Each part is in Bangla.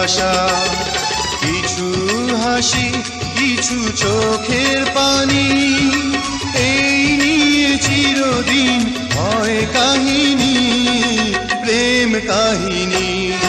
আশা। কিছু হাসি কিছু চোখের পানি, এই নিয়ে চিরদিন হয় কাহিনী, প্রেম কাহিনী।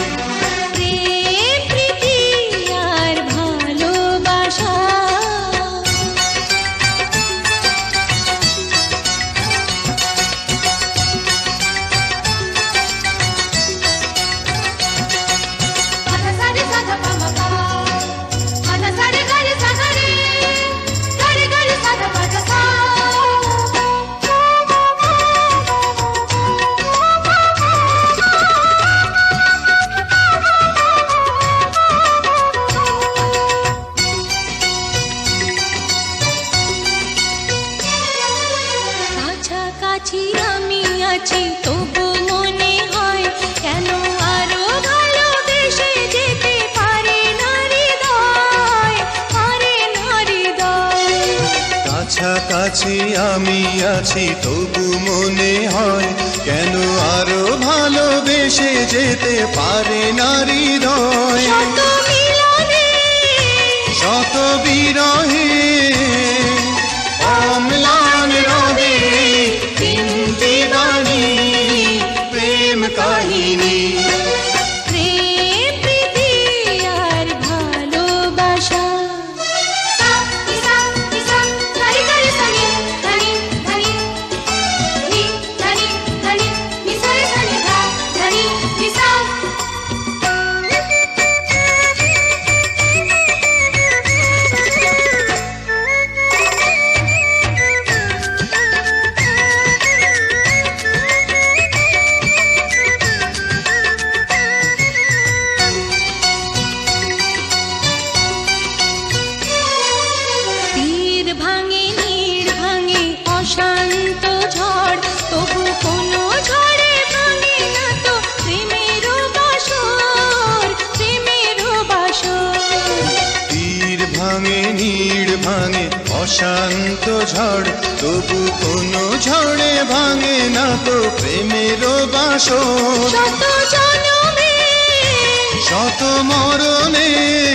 কাছাকাছি আমি আছি তবু মনে হয়, কেন আরো ভালোবেসে যেতে পারে না হৃদয়। শত বিরহে অম্লান রবে তিনটি বাণী, প্রেম কাহিনী। অশান্ত ঝড় তবু কোনো ঝড়ে ভাঙে না তো প্রেমের বাসর। শত জনমে শত মরণে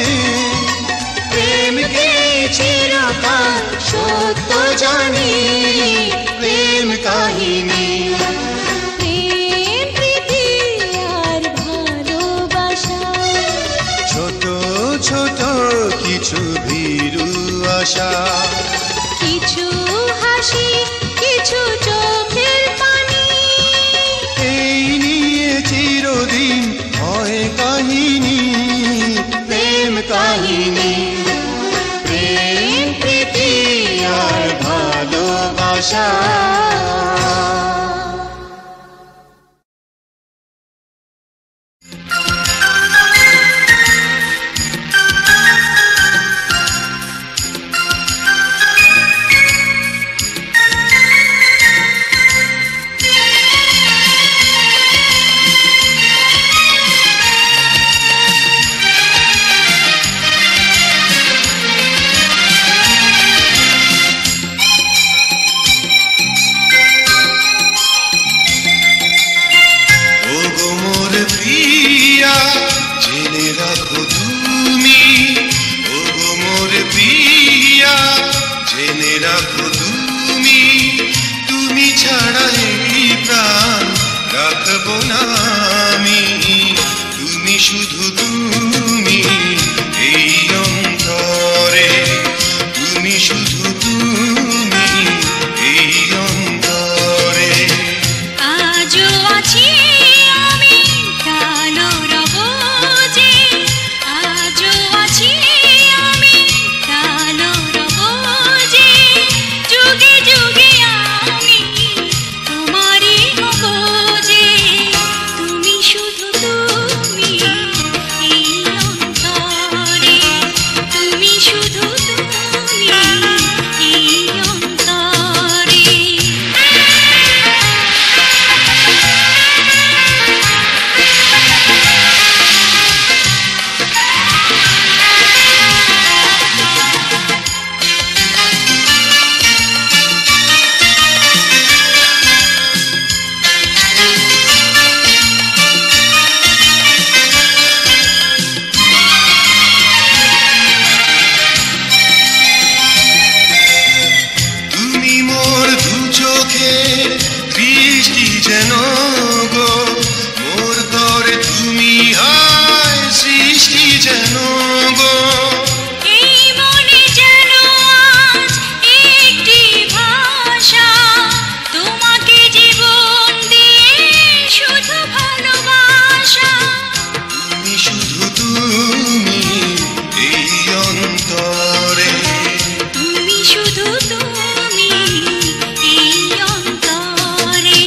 প্রেমকে চিরকাল সত্য জানি, প্রেম কাহিনী। প্রেম প্রীতি আর ভালোবাসা, ছোট ছোট কিছু ভীরু আশা, কিছু হাসি কিছু চোখের পানি, এই নিয়ে চিরদিন হয় কাহিনী, প্রেম কাহিনী। প্রেম প্রীতি আর ভালোবাসা। শুধু তুমি এই অন্তরে, তুমি শুধু তুমি এই অন্তরে।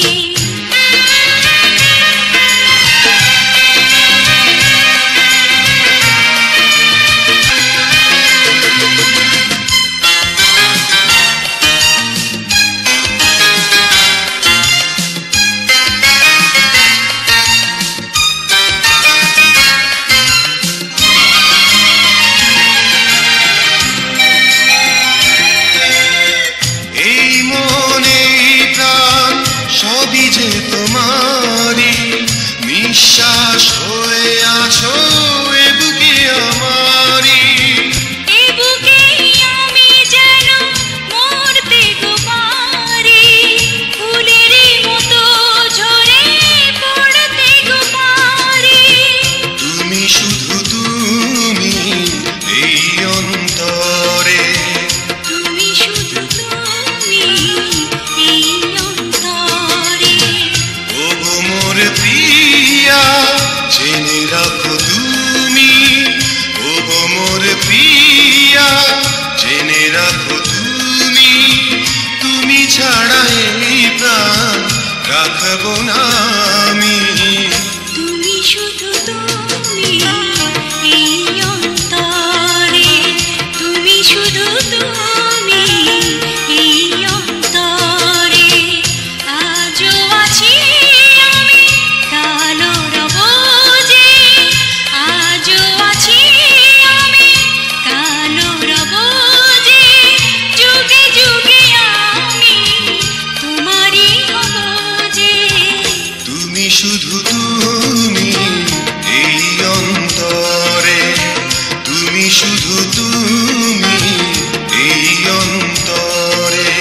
এই মনে এই প্রাণ সবই যে তোমারই, নিঃশ্বাস হয়ে আছো এ বুকে আমারই। এ বুকে আমি যেন মরতে গো পারি, ফুলের মতো ঝরে পড়তে গো পারি। তুমি শুধু তুমি এই অন্তরে, তুমি শুধু তুমি এই অন্তরে। ওগো মোর প্রিয়া জেনে রাখো তুমি, ওগো মোর প্রিয়া জেনে রাখো তুমি, তুমি ছাড়া এই প্রাণ রাখবো না আমি। তুমি শুধু তুমি এই অন্তরে, তুমি শুধু তুমি এই অন্তরে। আজও আছি আমি, কালও রব যে, আজও আছি আমি, কালও রব যে, যুগে যুগে আমি তোমারই হব যে। তুমি শুধু তুমি এই অন্তরে, তুমি শুধু তুমি এই অন্তরে।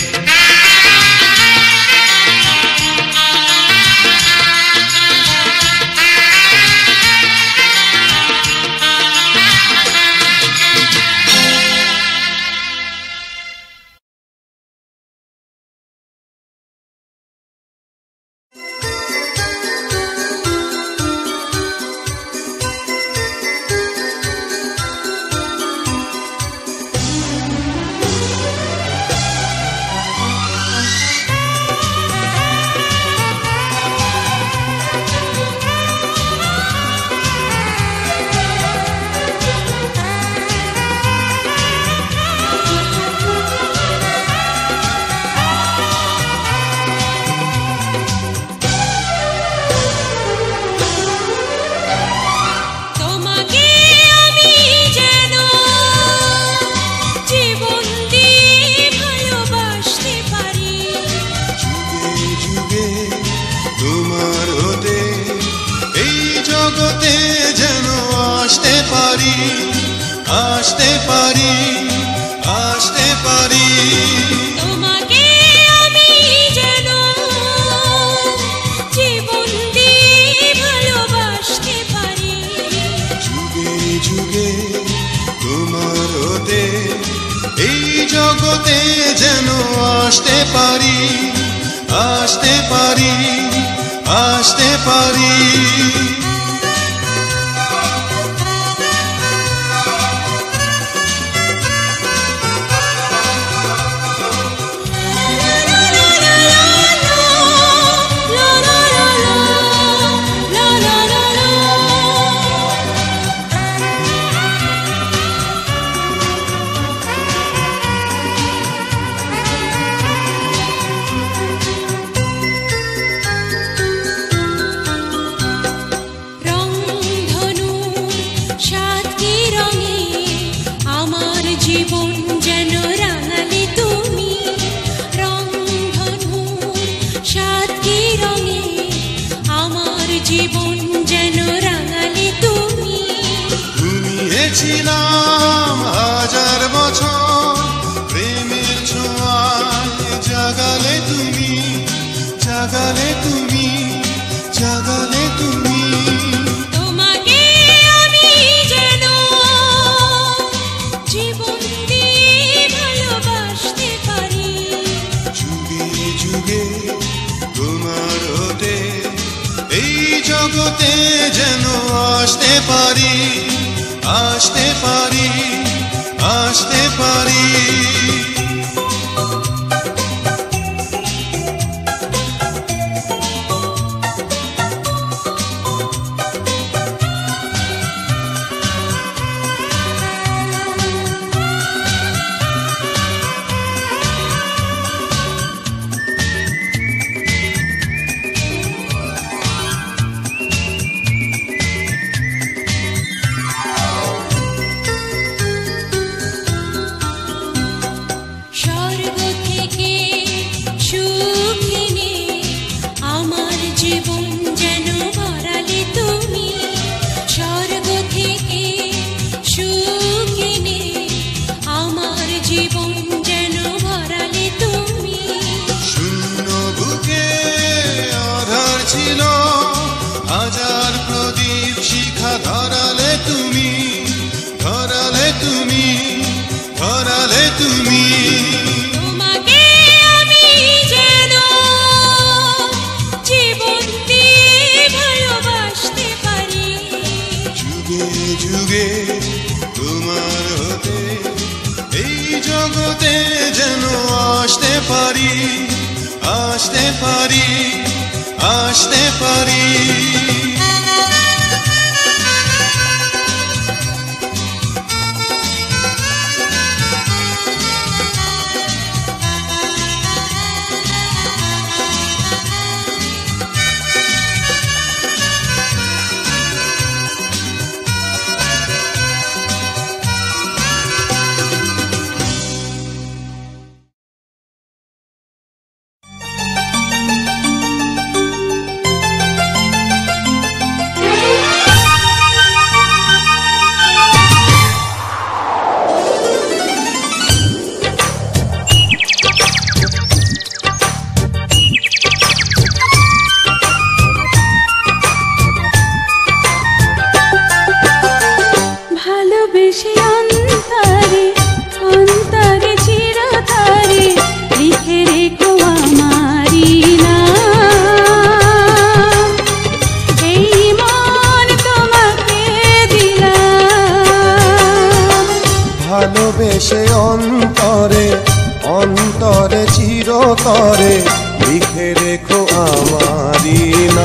তোমাকে আমি যেন জীবন দিয়ে ভালোবাসতে পারি, যুগে যুগে তোমার হতে এই জগতে যেন আসতে পারি, আসতে পারি, আসতে পারি। তোমাকে আমি যেন জীবন দিয়ে ভালোবাসতে পারি, যুগে যুগে তোমার হতে এই জগতে যেন আসতে পারি, আসতে পারি, আসতে পারি। রংধনু সাতটি রঙে আমার জীবন যেন রাঙালে তুমি, রংধনু সাতটি রঙে আমার জীবন যেন রাঙালে তুমি। ঘুমিয়েছিলাম হাজার বছর প্রেমের ছোঁয়ায়, জাগালে তুমি, জাগালে তুমি, জাগালে তুমি। তোমাকে আমি যেন জীবন দিয়ে ভালোবাসতে পারি, যুগে যুগে তোমার হতে এই জগতে যেন আসতে আসতে পারি, আসতে পারি, আসতে পারি। আসতে পারি। ভালোবেসে অন্তরে অন্তরে চিরতরে লিখে রেখো আমারি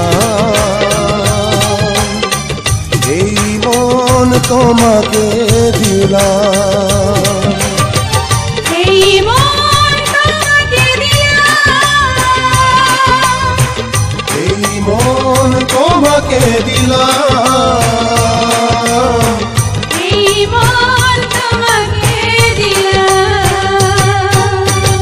নাম। এই মন তোমাকে দিলাম, এই মন তোমাকে দিলাম, এই মন তোমাকে দিলাম, এই মন তোমাকে দিলাম।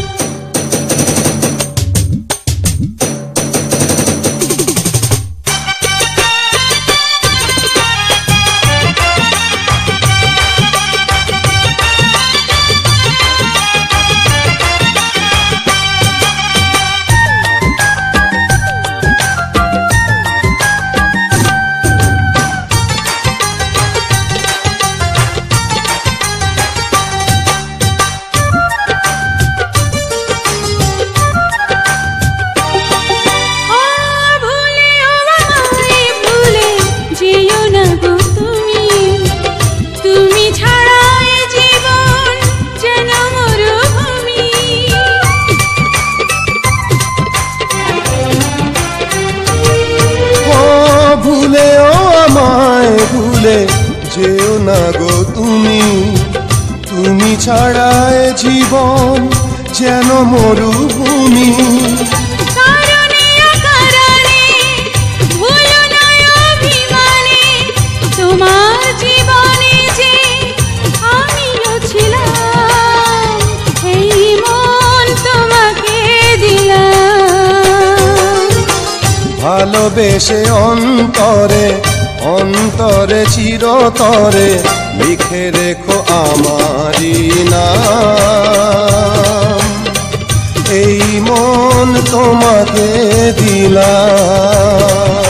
যেও না গো তুমি, তুমি ছাড়ায় জীবন যেন মরুভূমি। কারণে অকারণে ভুলো না অভিমানে তোমার জীবনে যে আমিও ছিলাম, এই মন তোমাকে দিলাম। ভালোবেসে অন্তরে অন্তরে চিরতরে লিখে রেখো আমারি নাম। এই মন তোমাকে দিলাম।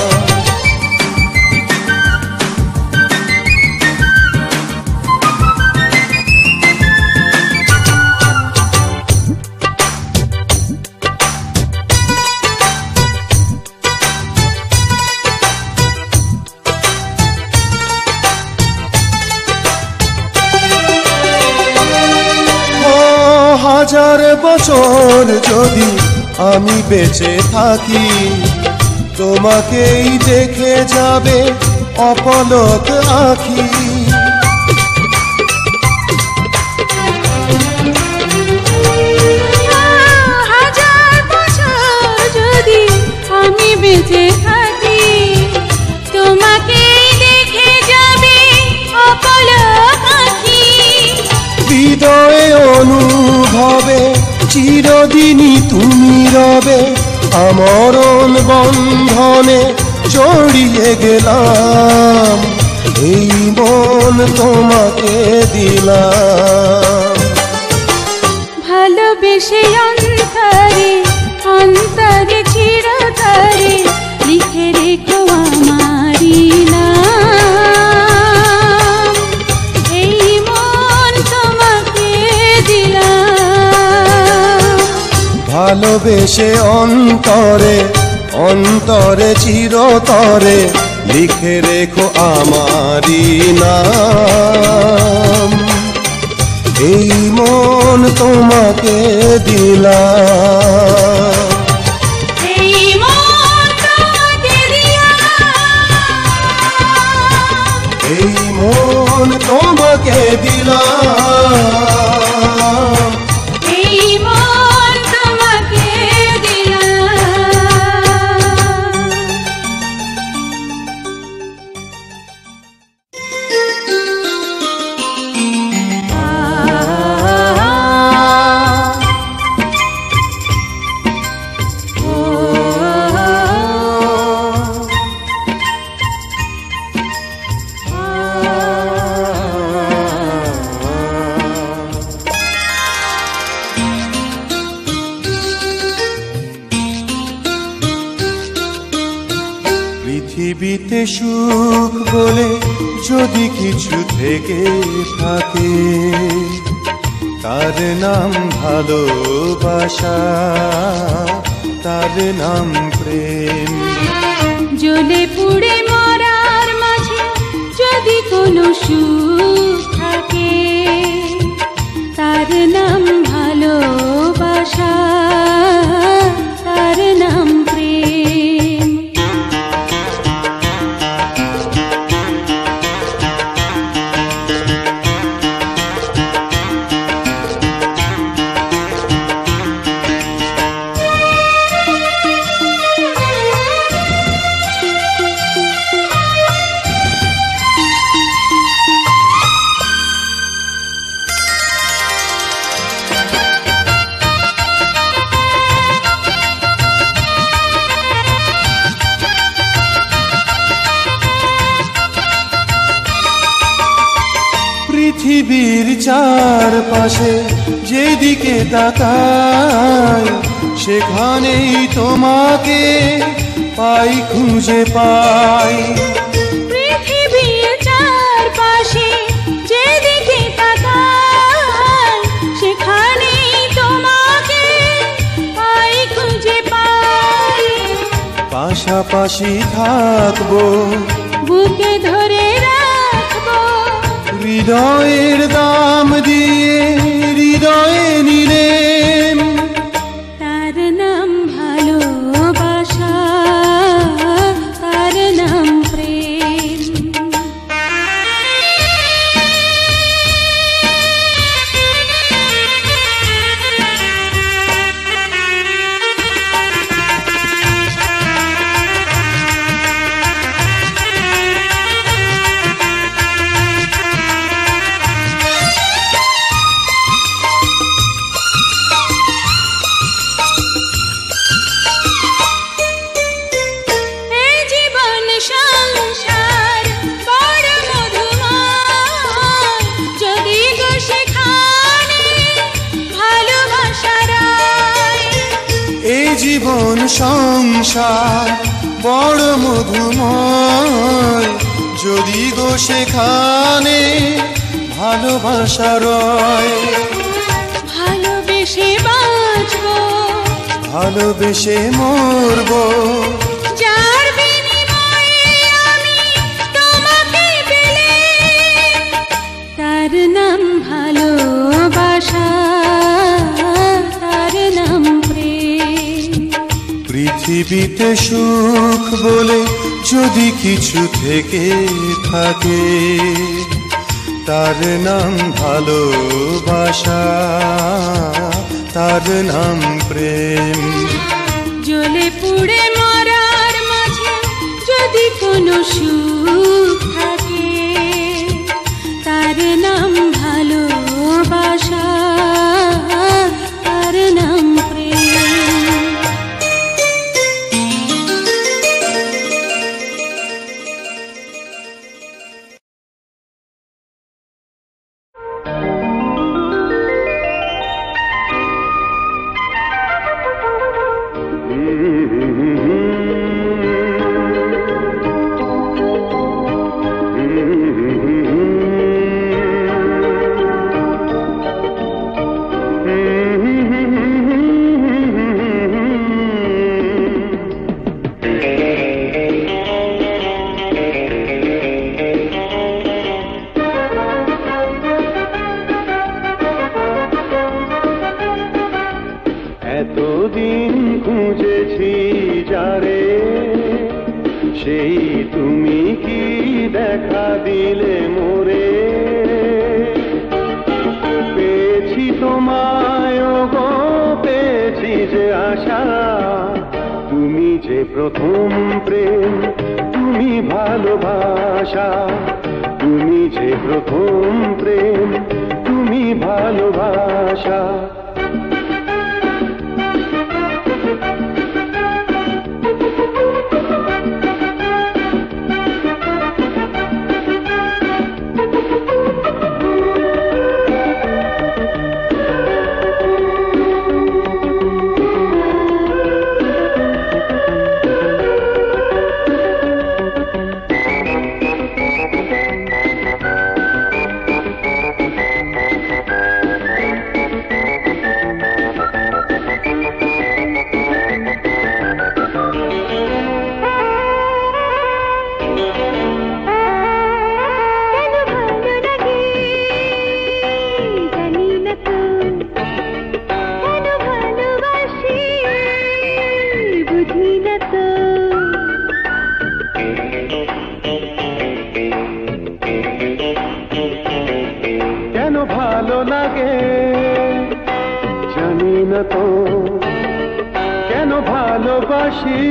হাজার বছর যদি আমি বেঁচে থাকি, তোমাকেই দেখে যাবে অপলক আঁখি। হাজার বছর যদি আমি বেঁচে থাকি, তোমাকেই দেখে যাবে অপলক আঁখি। হৃদয়ে অনুভবে চিরদিনই তুমি রবে, আমরণ বন্ধনে জড়িয়ে গেলাম, এই মন তোমাকে দিলাম। ভালোবেসে অন্তরে অন্তরে চিরতরে লিখে রেখো আমারি নাম, এই মন তোমাকে দিলাম। ভালোবেসে অন্তরে অন্তরে চিরতরে লিখে রেখো আমারি নাম, এই মন তোমাকে দিলাম। এই মন তোমাকে দিলাম, এই মন তোমাকে দিলাম, এই মন তোমাকে পৃথিবীতে সুখ বলে যদি কিছু থেকে থাকে, তার নাম ভালোবাসা, তার নাম প্রেম। জ্বলে পুড়ে মরার মাঝে যদি কোনো সুখ থাকে, তার নাম ভালোবাসা, তার নাম প্রেম। পৃথিবীর চারপাশে যেদিকে তাকাই, সেখানেই তোমাকে পাই, খুঁজে পাই। পৃথিবীর চারপাশে যেদিকে তাকাই, সেখানেই তোমাকে পাই, খুঁজে পাই। পাশাপাশি থাকবো, বুকে ধরে রাখবো, হৃদয়ের দাম দিয়ে হৃদয়ে নিলেন, তার নাম ভালোবাসা, তার নাম প্রেম। জীবন সংসার বড় মধুময়, যদি গো সেখানে ভালোবাসা রয়। ভালোবেসে বাঁচবো, ভালোবেসে মরবো, যার বিনিময়ে আমি তোমাকে পেলে, তার নাম ভালোবাসা, পৃথিবীতে সুখ বলে যদি কিছু থেকে থাকে, তার নাম ভালোবাসা, তার নাম প্রেম। জ্বলে পুড়ে মরার মাঝে যদি কোনো সুখ থাকে, তার নাম ভালোবাসা, তার নাম প্রেম। এতদিন খুঁজেছি যারে, সেই তুমি কি দেখা দিলে মোরে। পেয়েছি তোমায় গো, পেয়েছি যে আশা, তুমি যে প্রথম প্রেম, তুমি ভালোবাসা, তুমি যে প্রথম প্রেম, তুমি ভালোবাসা। ভালো লাগে জানি না তো, কেন ভালোবাসি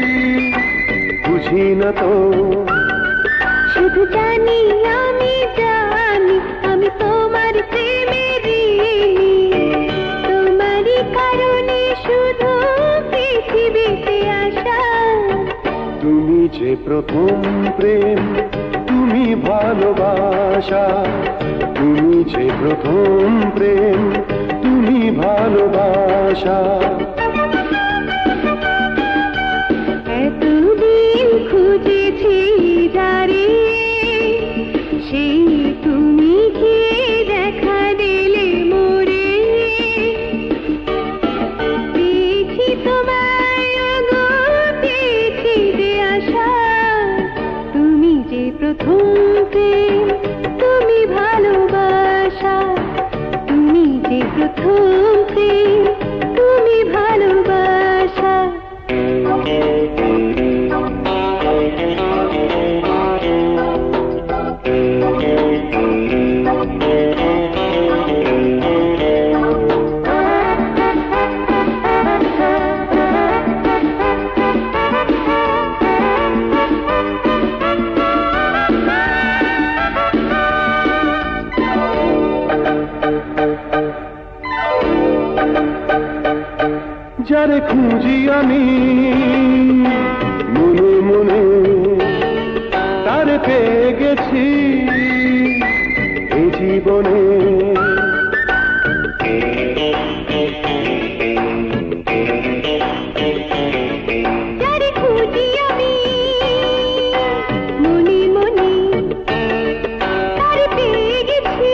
বুঝি না তো। শুধু জানি আমি জানি আমি তোমার প্রেমের ঋণী, তোমারই কারণে শুধু পৃথিবীতে আসা। তুমি যে প্রথম প্রেম, তুমি ভালোবাসা, তুমি যে প্রথম প্রেম, তুমি ভালোবাসা। এতদিন খুঁজেছি যারে, সেই তুমি কি দেখা দিলে মোরে। পেয়েছি তোমায় গো, পেয়েছি যে আশা, তুমি যে প্রথম প্রেম, তুমি ভালোবাসা, তুমি যে প্রথম প্রেম, তুমি ভালোবাসা। যারে খুঁজি আমি মনে মনে, তারে পেয়ে গেছি এই জীবনে। যারে খুঁজি আমি মনে মনে, তারে পেয়ে গেছি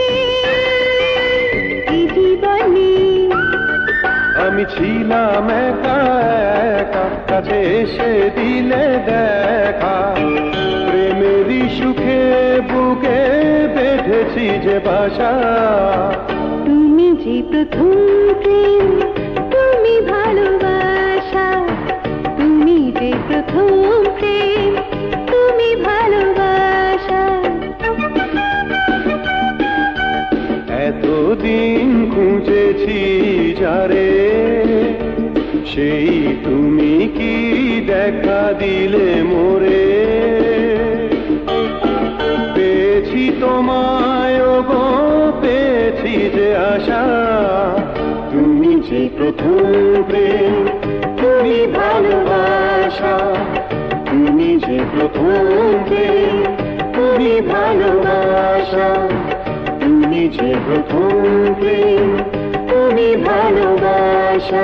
এই জীবনে। আমি ছিলাম একা একা, কাছে এসে দিলে দেখা, প্রেমেরই সুখে বুকে বেঁধেছি যে বাসা। তুমি যে প্রথম প্রেম, তুমি ভালোবাসা, তুমি যারে সেই তুমি কি দেখা দিলে মোরে পেয়েছি তোমায় গো পেয়েছি যে আশা তুমি যে প্রথম প্রেম তুমি ভালোবাসা তুমি যে প্রথম প্রেম তুমি ভালোবাসা তুমি যে প্রথম প্রেম তুমি ভালোবাসা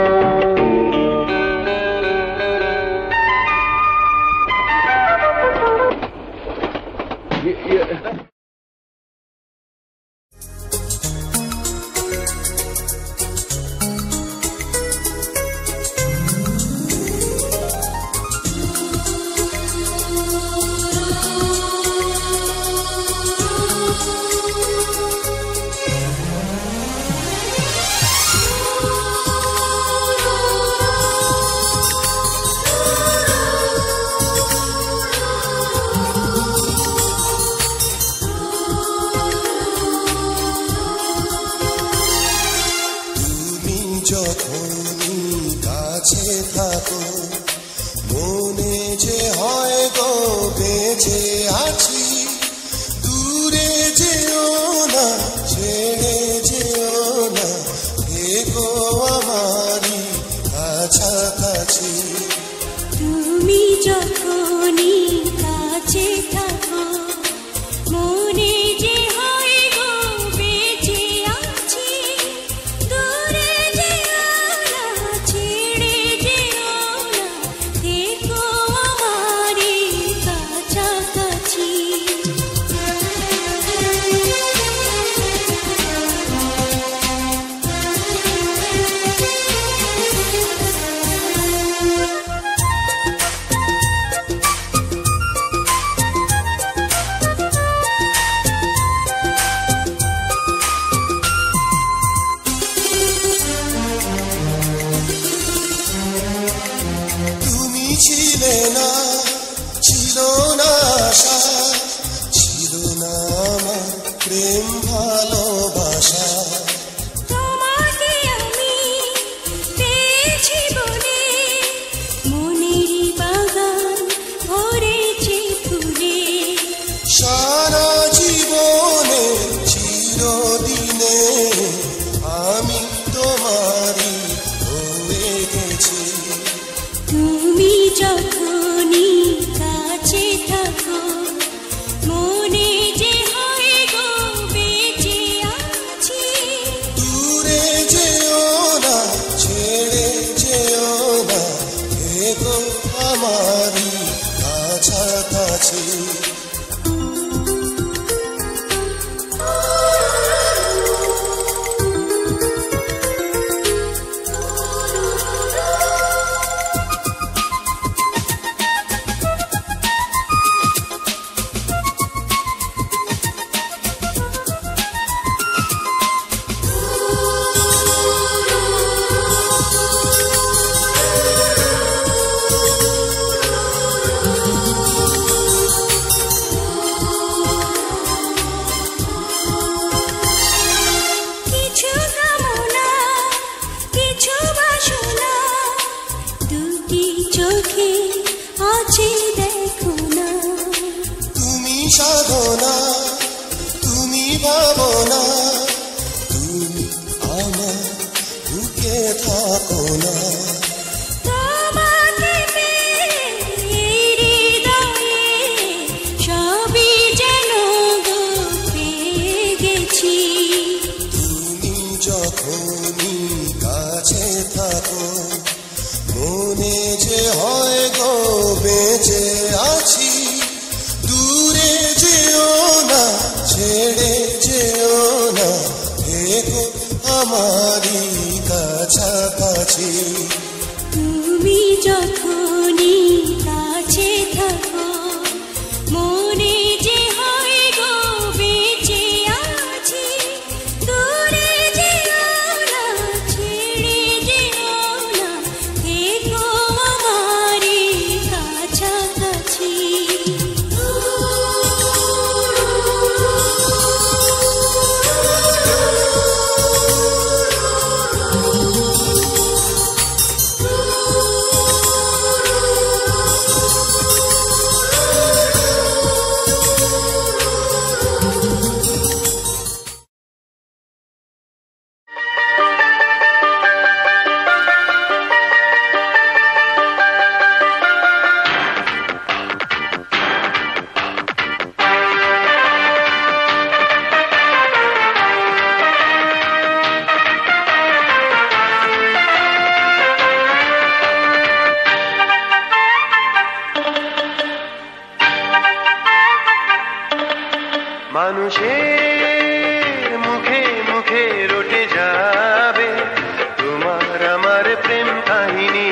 মুখে মুখে রটে যাবে তোমার আমার প্রেম কাহিনী।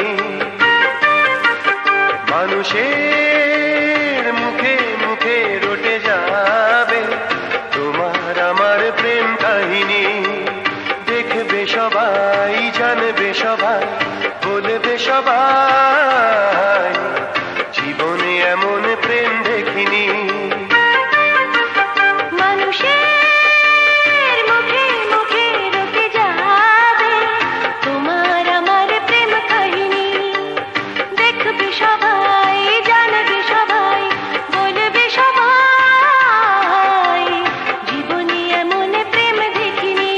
মানুষের মুখে মুখে রটে যাবে তোমার আমার প্রেম কাহিনী। দেখবে সবাই, জানবে সবাই, বলবে সবাই, জীবনে এমন প্রেম দেখিনি। মানুষের মুখে মুখে রটে যাবে তোমার আমার প্রেম কাহিনী। দেখবে সবাই, জানবে সবাই, বলবে সবাই, জীবনে এমন প্রেম দেখিনি।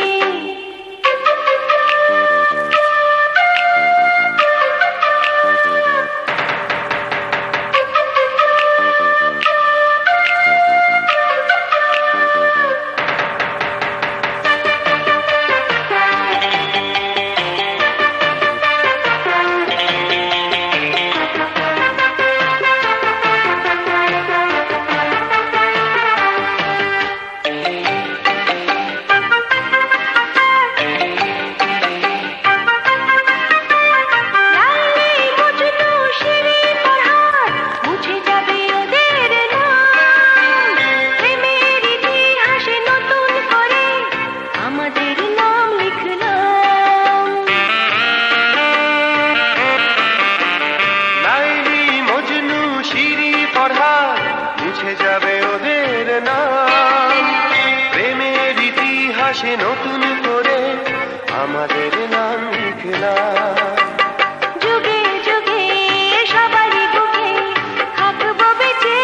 নতুন করে আমাদের নাম লিখলাম। যুগে যুগে সবারই বুকে থাকবো বেঁচে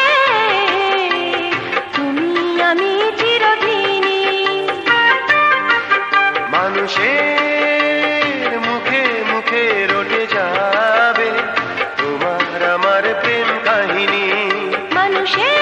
তুমি আমি চিরদিনই। মানুষের মুখে মুখে রটে যাবে তোমার আমার প্রেম কাহিনী। মানুষের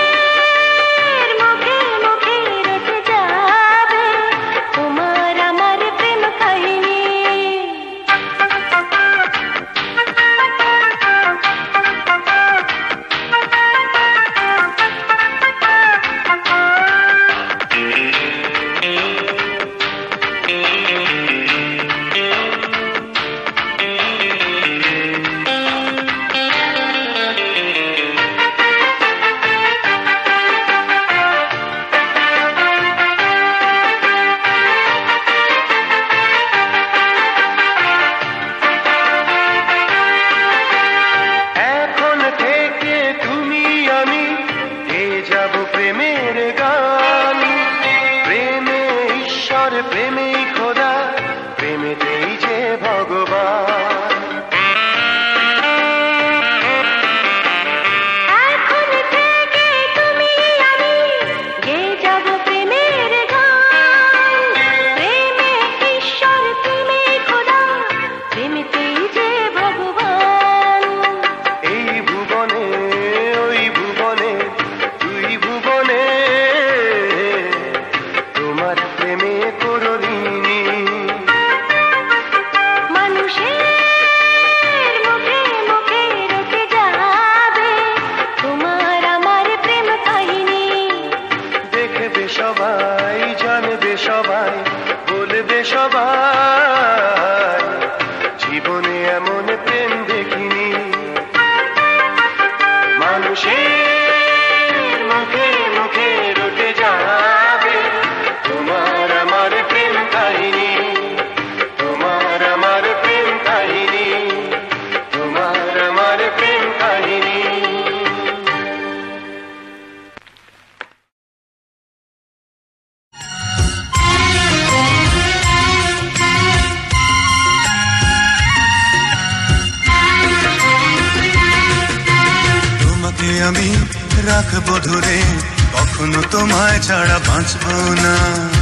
আমি রাখবো ধরে, কখনো তোমায় ছাড়া বাঁচবো না।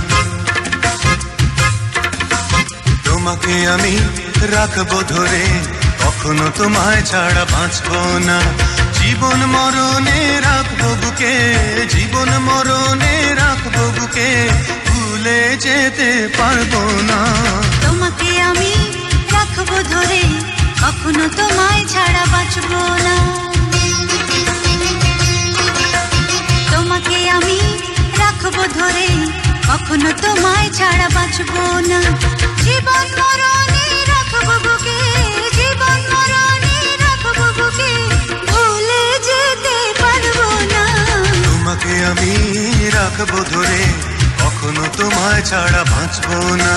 তোমাকে আমি রাখবো ধরে, কখনো তোমায় ছাড়া বাঁচবো না। জীবন মরণে রাখবো বুকে, জীবন মরণে রাখবো বুকে, ভুলে যেতে পারবো না। তোমাকে আমি রাখবো ধরে, কখনো তোমায় ছাড়া বাঁচবো না। তোমাকে আমি রাখবো রাখবো ধরে কখনো তোমায় ছাড়া বাঁচবো না জীবন মরণে রাখবো বুকে জীবন মরণে রাখবো বুকে ভুলে যেতে পারবো না তোমাকে আমি রাখবো ধরে কখনো তোমায় ছাড়া বাঁচবো না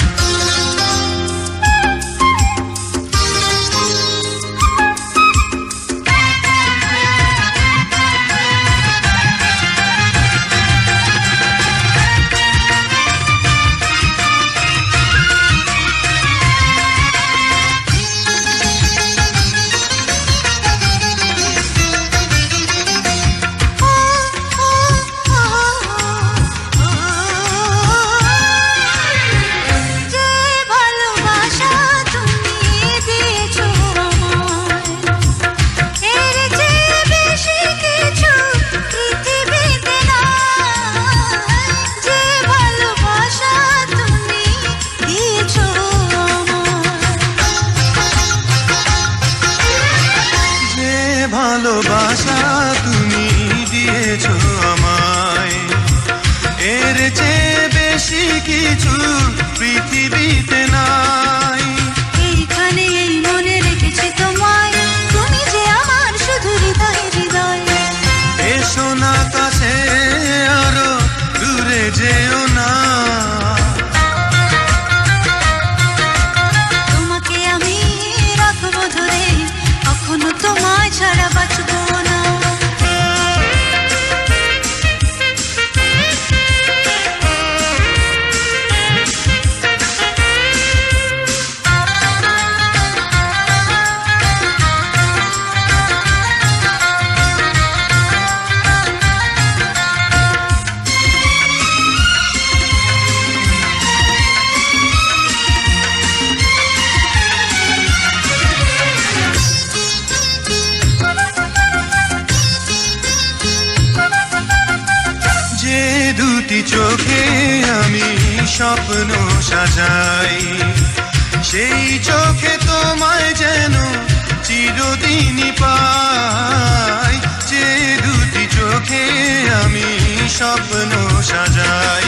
ভালোবাসা তুমি দিয়েছো আমায় এর চেয়ে বেশি কিছু পৃথিবীতে নাই এইখানে এই মনে রেখেছি তোমায় তুমি যে আমার শুধু হৃদয় হৃদয় এসো না কাছে আরো দূরে যেও না তোমাকে আমি রাখবো ধরে কখনো তোমায় ছাড়া বাঁচবো না দুটি চোখে আমি স্বপ্ন সাজাই সেই চোখে তোমায় যেন চিরদিনই পাই যে দুটি চোখে আমি স্বপ্ন সাজাই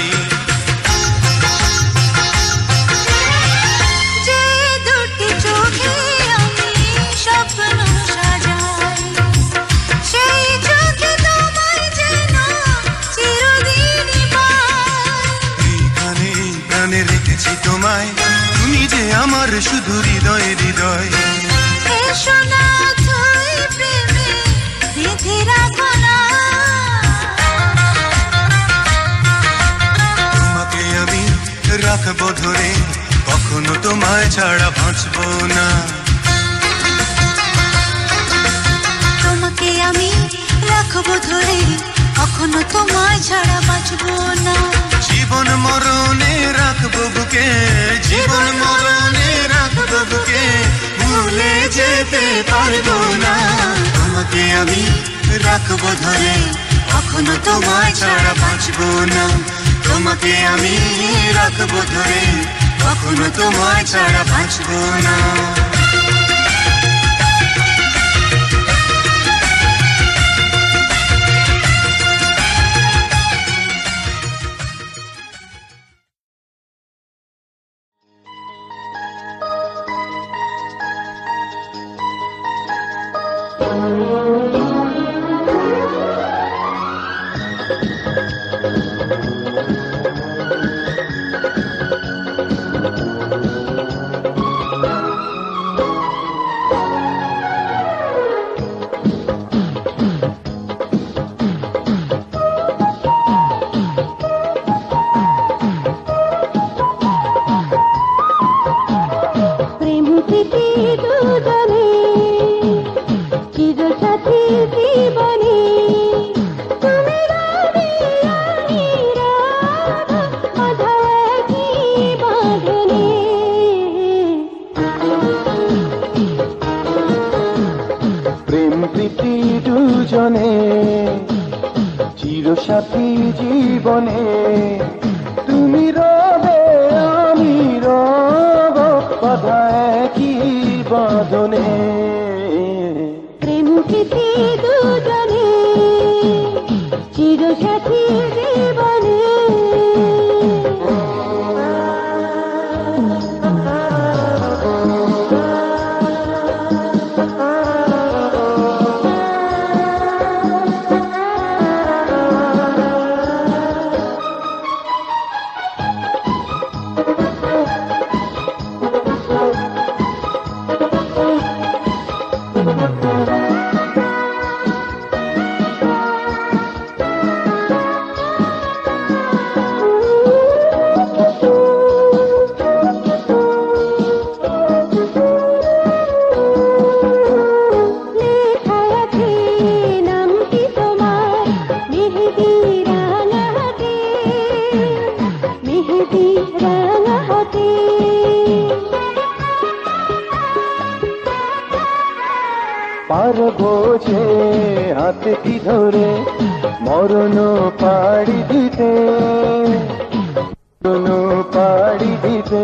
যে দুটি চোখে আমি স্বপ্ন সাজাই সেই চোখে তোমায় যেন চিরদিনই প্রাণে রেখেছি তোমায় তুমি যে আমার শুধু হৃদয় হৃদয় এসো না তুই প্রেমে বেঁধে রাখো না তোমাকে আমি রাখবো ধরে কখনো তোমায় ছাড়া বাঁচবো না তোমাকে আমি রাখবো ধরে কখনো তোমায় ছাড়া বাঁচবো না জীবন মরণে রাখবো বুকে জীবন মরণে রাখবো বুকে ভুলে যেতে পারবো না তোমাকে আমি রাখবো ধরে কখনো তোমায় ছাড়া বাঁচবো না তোমাকে আমি রাখবো ধরে কখনো তোমায় ছাড়া বাঁচবো না সাথী জীবনে তুমি রবে আমি রব বাঁধা একই বাঁধনে প্রেম প্রীতি দুজনে চির সাথী জীবনে হাতে পারবো যে হাতে কি ধরে মরণ পাড়ি দিতে, মরণ পাড়ি দিতে।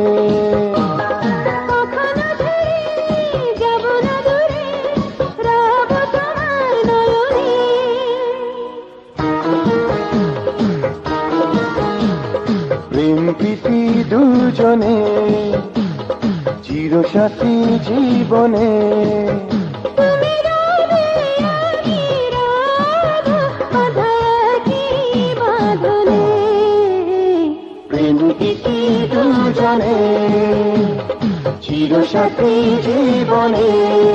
কখনো ছেড়ে যাব না দূরে, রব তোমার নয়নে। প্রেম প্রীতি দুজনে চিরসাথী জীবনে। তুমি রবে আমি রব, বাঁধা একই বাঁধনে। প্রেম প্রীতি দুজনে চিরসাথী জীবনে।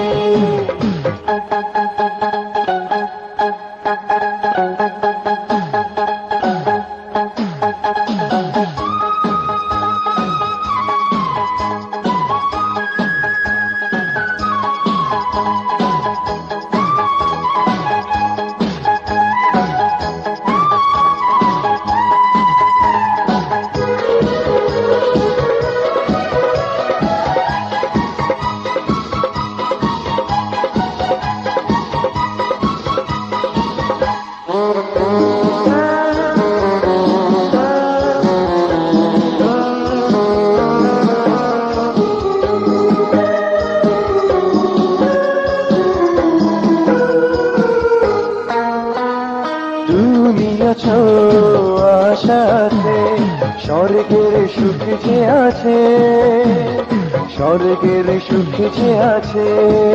তুমি আছো আশাতে, স্বর্গের সুখ যে আছে, স্বর্গের সুখ যে আছে।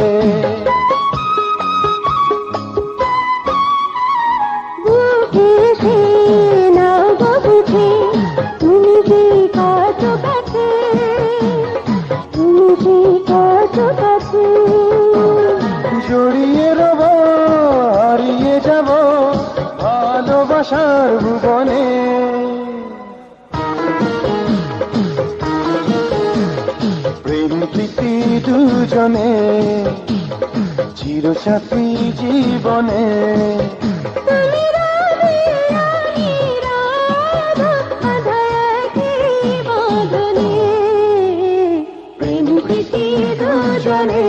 বুকে এসে নাও গো বুঝে, তুমি যে কত কাছে, তুমি যে কত কাছে। জড়িয়ে রব হারিয়ে যাব ভালোবাসার ভুবনে। প্রেম প্রীতি দুজনে চিরসাথী জীবনে। তুমি রবে আমি রব, বাঁধা একই বাঁধনে। প্রেম প্রীতি দুজনে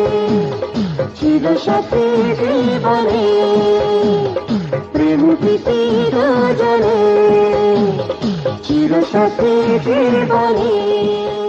চিরসাথী জীবনে। প্রেম প্রীতি দুজনে চিরসাথী জীবনে।